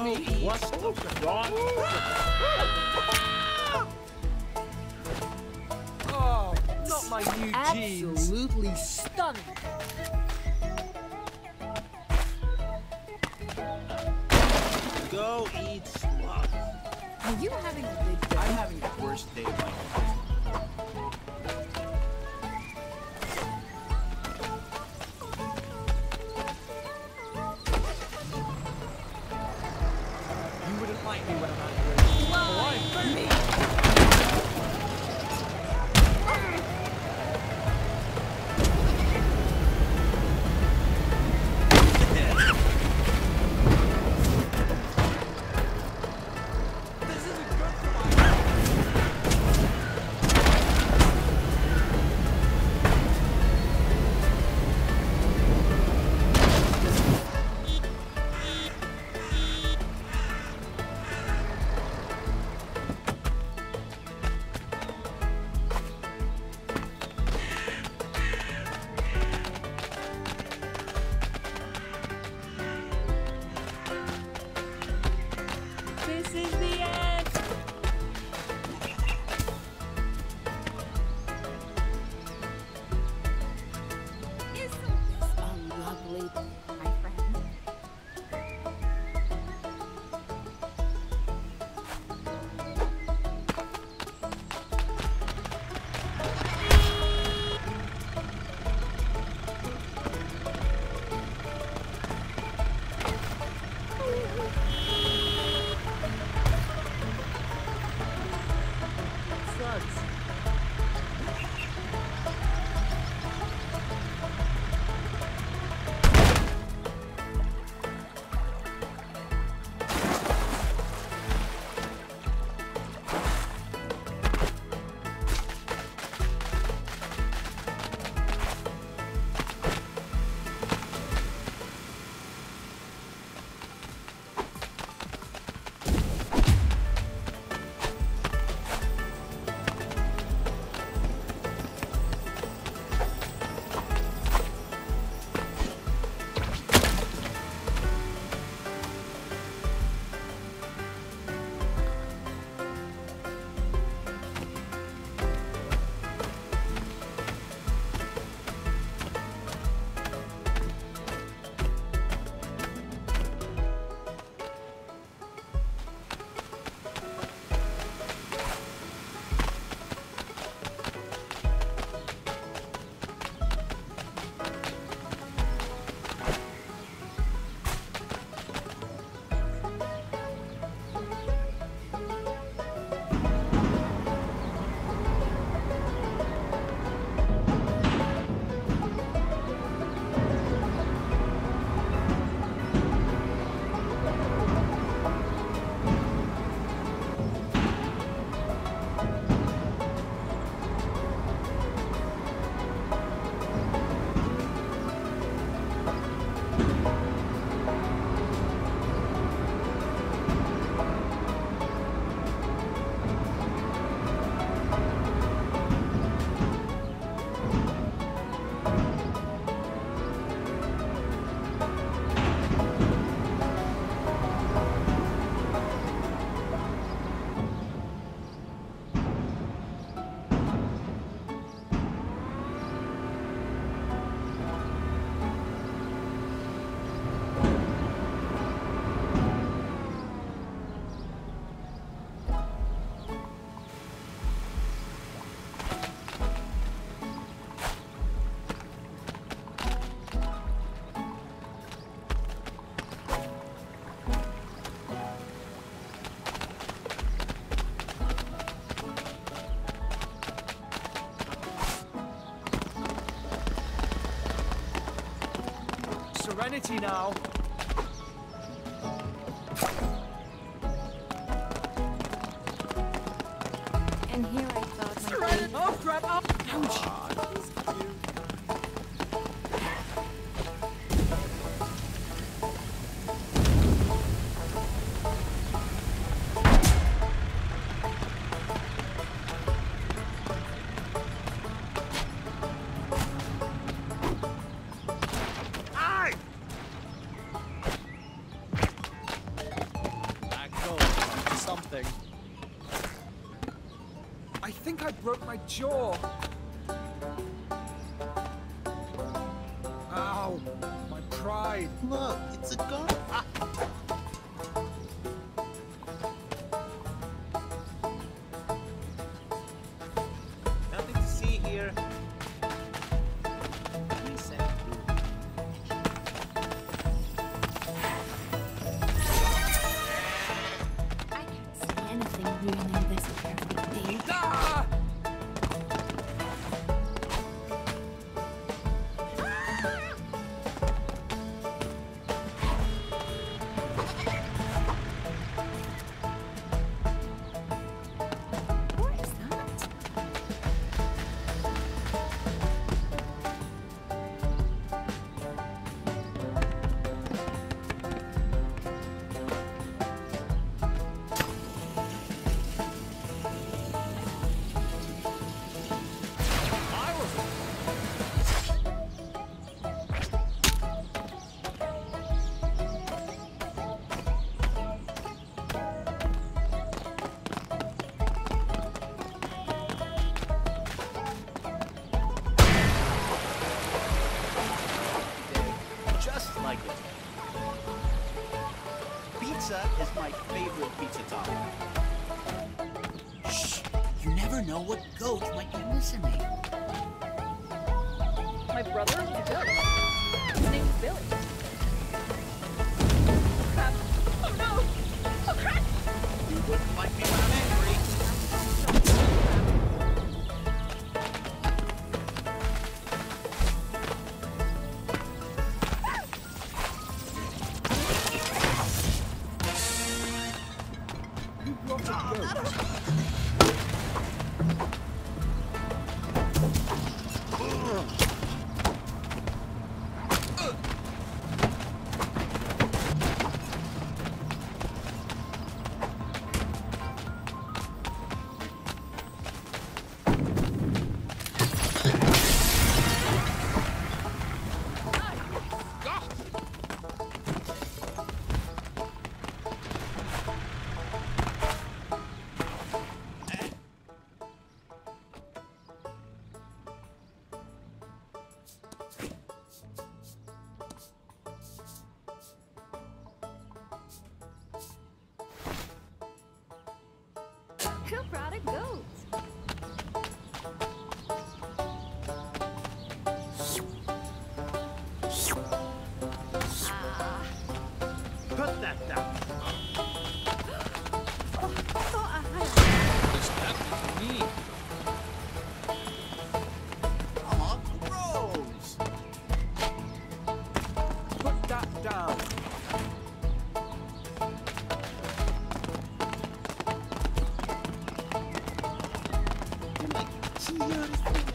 me. What the God? Oh, not my new jeans. Absolutely stunning. Go eat slop. Are you having a good day? I'm having the worst day of my life. You wouldn't like me when I'm angry. Why me? This is the end. Isn't this a lovely day, my friend? Slugs. Serenity now. And here I thought my Serenity. Oh, crap. Oh. Ouch. broke my jaw. Ow, my pride. Look, it's a gun. Nothing to see here. Reset. I can't see anything ruining this perfect day. Ah! What is that? I was Just like it. Pizza is my favorite pizza topping. Shh! You never know what goat might be listening. My brother owns a goat. His name's Billy. Crap. Oh no! Oh crap! You wouldn't like me when I'm angry. you brought a goat. Who brought a goat? Ah, Put that down. oh, I thought I had This happened to me. Aw, gross. Put that down. You're like, seriously,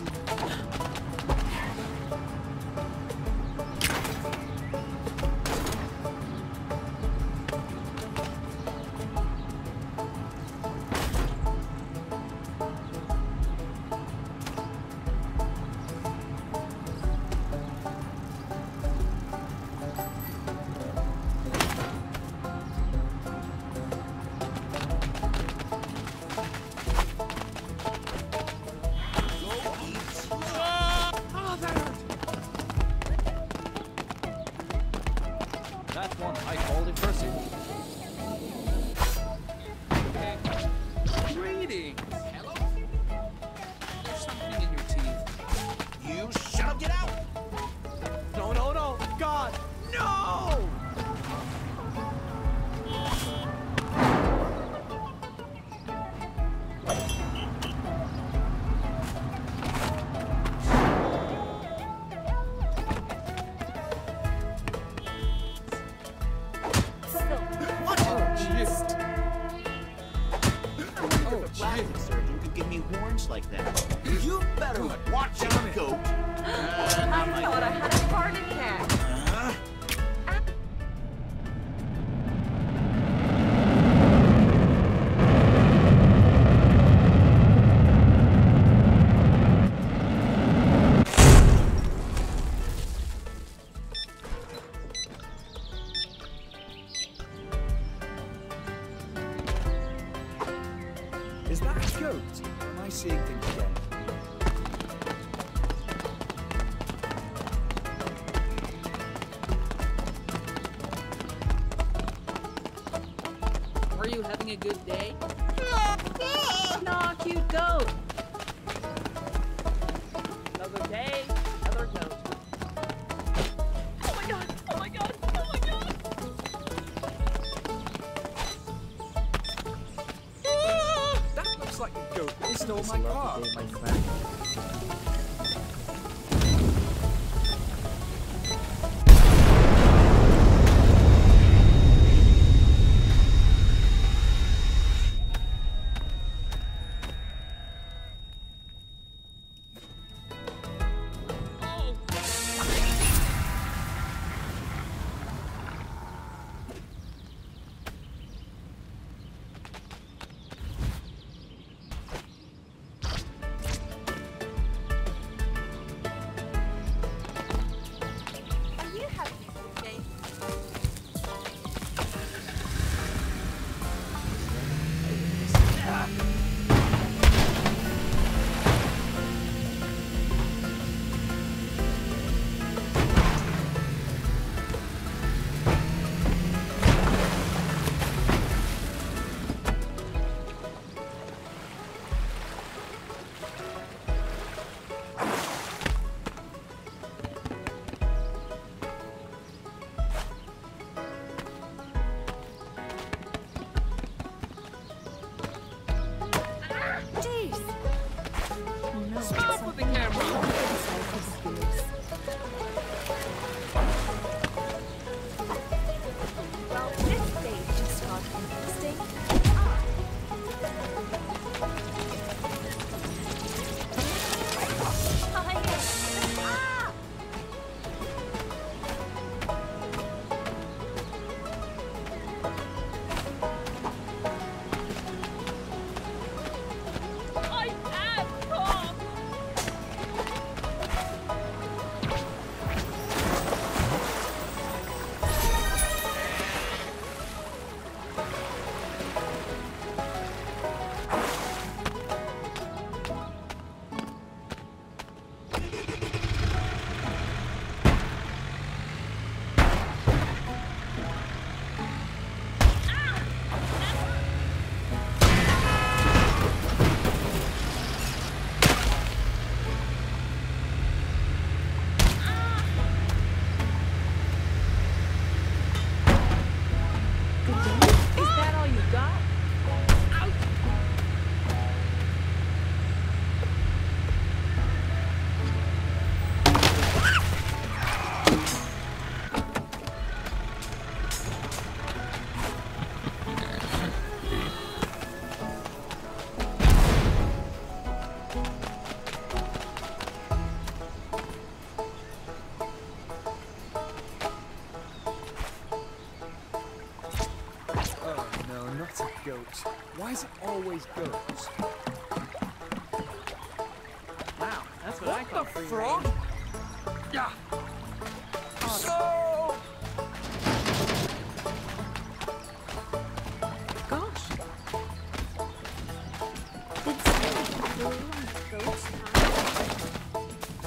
That one I called impressive. Okay. Greetings. Hello? There's something in your teeth. you shut up, get out! No, no, no. God, no! Oh, jeez. Oh, A plastic jeez. surgeon could give me horns like that. You better watch it, goat. I thought I had a heart attack. Is that a goat? Nice seeing things again. Are you having a good day? No, cute goat. Another day, another goat. Oh my god! Oh my god! Oh my god! That looks like a goat that stole my car. My friend. Are you having a good day? Jeez. Oh no. Stop with the camera! Well, this day just got interesting. I am Tom! Is that all you got? Oh no, not a goat. Why is it always goats? Wow, that's what I call free frog? reign. Yeah. No! Gosh. Did someone glue on the goat's tongue?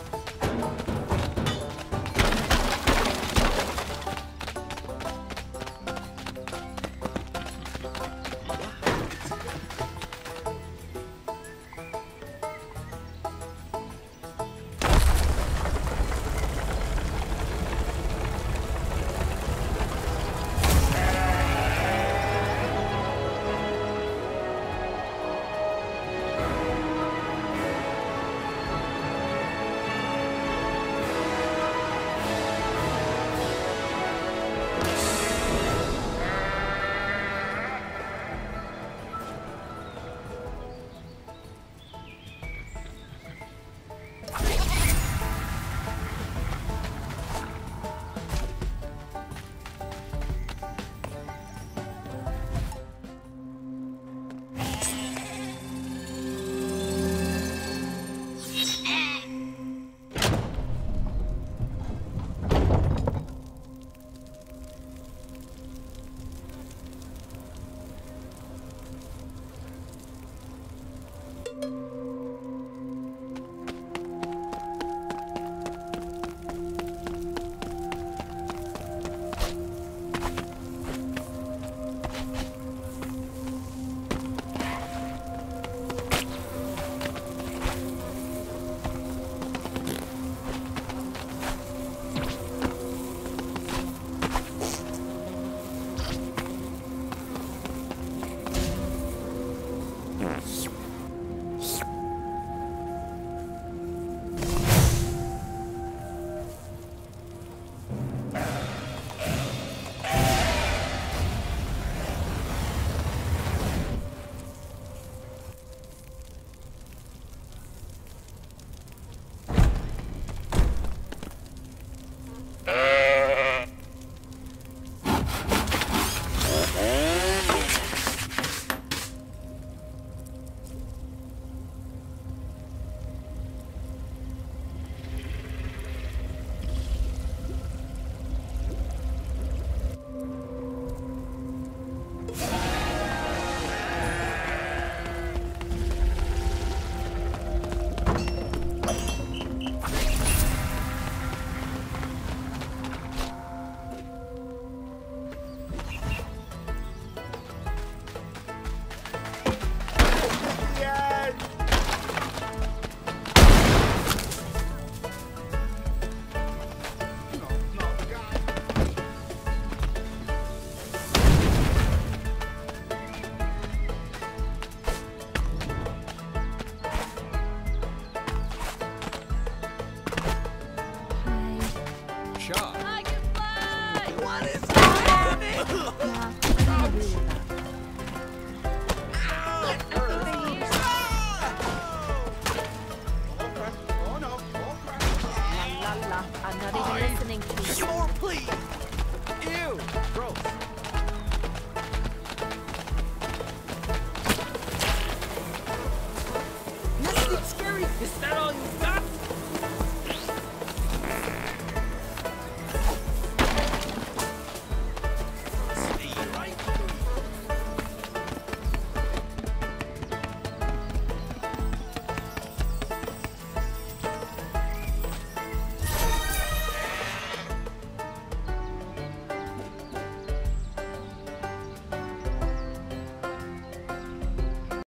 go.